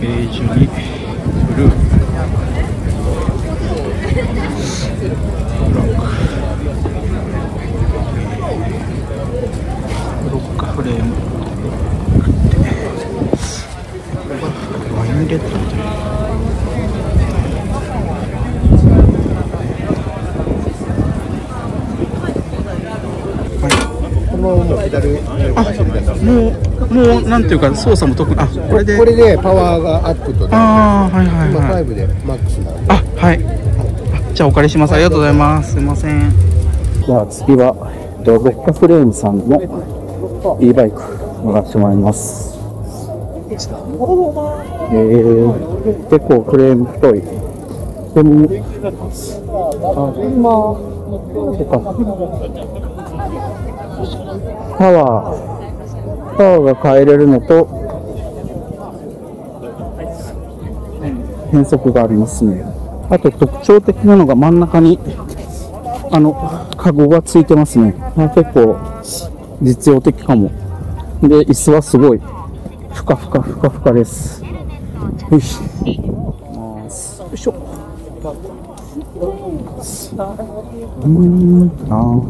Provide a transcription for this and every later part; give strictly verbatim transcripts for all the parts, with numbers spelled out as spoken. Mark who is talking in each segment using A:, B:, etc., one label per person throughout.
A: ケージにブルーブロッカフレームワインレッドみたいな。
B: もうペダル
A: もうもうなんていうか操作も特にあこれで
B: これでパワーがアップとね。
A: ああはいはい
B: 今
A: はい。
B: ごでマックスなんで。
A: あはい。じゃあお借りします。ありがとうございます。すいません。じゃあ次はロッカフレームさんの e バイク乗らせてもらいます。えー、結構フレーム太い。でもあ今とか。パワー、パワーが変えれるのと変速がありますね。あと特徴的なのが真ん中にあのカゴがついてますね。結構実用的かも。で椅子はすごいふかふかふかふかです。よし、よいしょ。うーんあ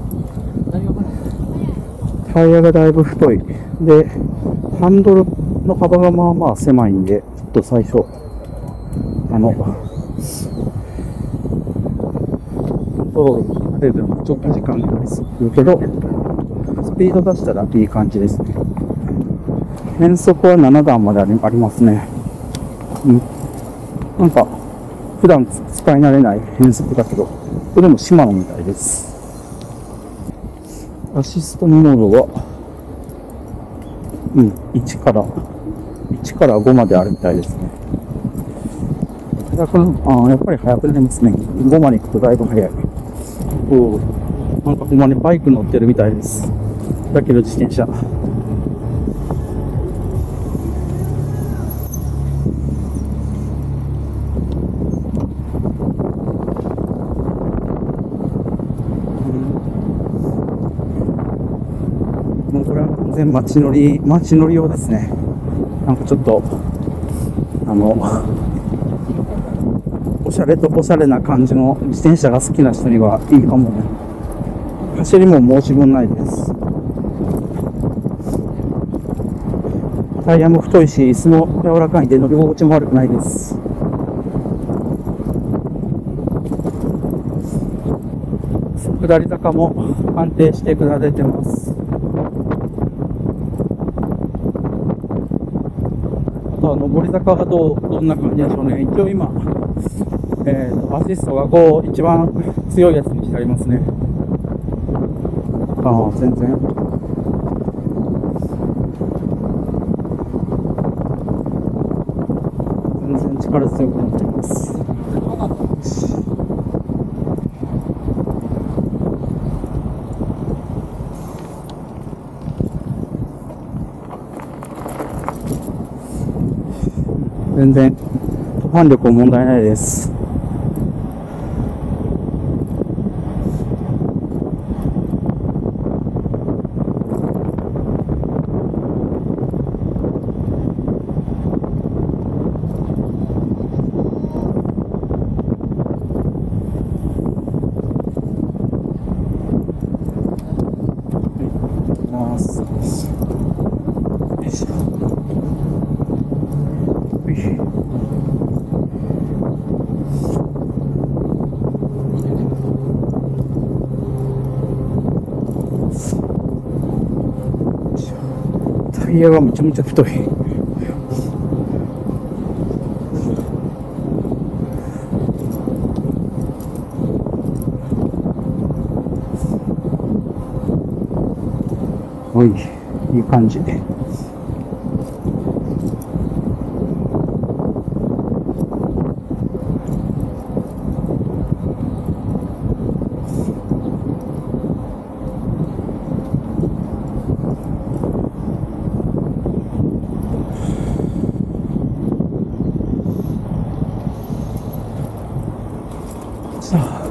A: タイヤがだいぶ太い。で、ハンドルの幅がまあまあ狭いんで、ちょっと最初、あの、そう、慣れるのちょっと時間かかりするけど、スピード出したらいい感じですね。変速はななだんまであり、ありますね。うん。なんか、普段使い慣れない変速だけど、これでもシマノみたいです。アシストモードは、うん、いちから、いちからごまであるみたいですね。やっぱり速くなりますね。ごまで行くとだいぶ速い。おなんかほんまにバイク乗ってるみたいです。だけど自転車。もうこれは完全街乗り、街乗り用ですね。なんかちょっと、あの、おしゃれとおしゃれな感じの自転車が好きな人にはいいかもね。走りも申し分ないです。タイヤも太いし、椅子も柔らかいんで乗り心地も悪くないです。下り坂も安定して下れてます。あとは上り坂はどう、どんな感じでしょうね。一応今、えーと、アシストがご、一番強いやつにしてありますね。ああ、全然。全然力強くなっています。全然突破力も問題ないです。タイヤがめちゃめちゃ太い。おい、いい感じで。さあ。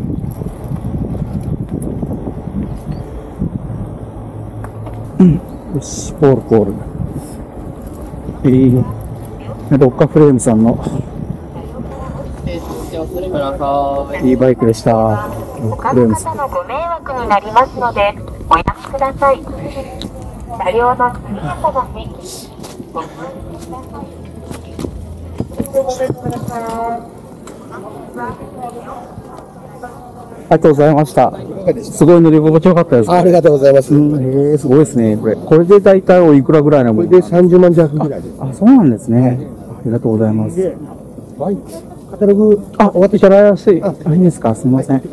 A: うん。 よし、ポールポール。えー、ロッカフレームさんのいいバイクでした。ロッカフレームさん。
C: 他の方のご迷惑になりますので、おやめください。車両の速やかな変気、ご注意ください。
A: ありがとうございました。すごい乗り心地よかったです。
B: ありがとうございます。
A: うん、えー、すごいですね。これ、これで大体おいくらぐらいなもん
B: これでさんじゅうまん弱ぐらいです。
A: あ、そうなんですね。ありがとうございます。
B: はい。カタログ、
A: あ、終わってからやすい。あ、いいですか。すみません。あ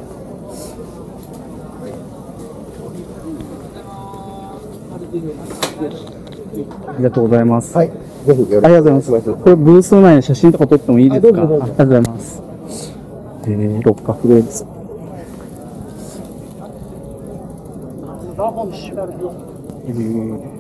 A: りがとうございます。
B: はい。ぜひよろしく。
A: ありがとうございます。これブース内の写真とか撮ってもいいですか。
B: あどうぞどうぞ
A: ありがとうございます。えー、ロッカフレームス。えー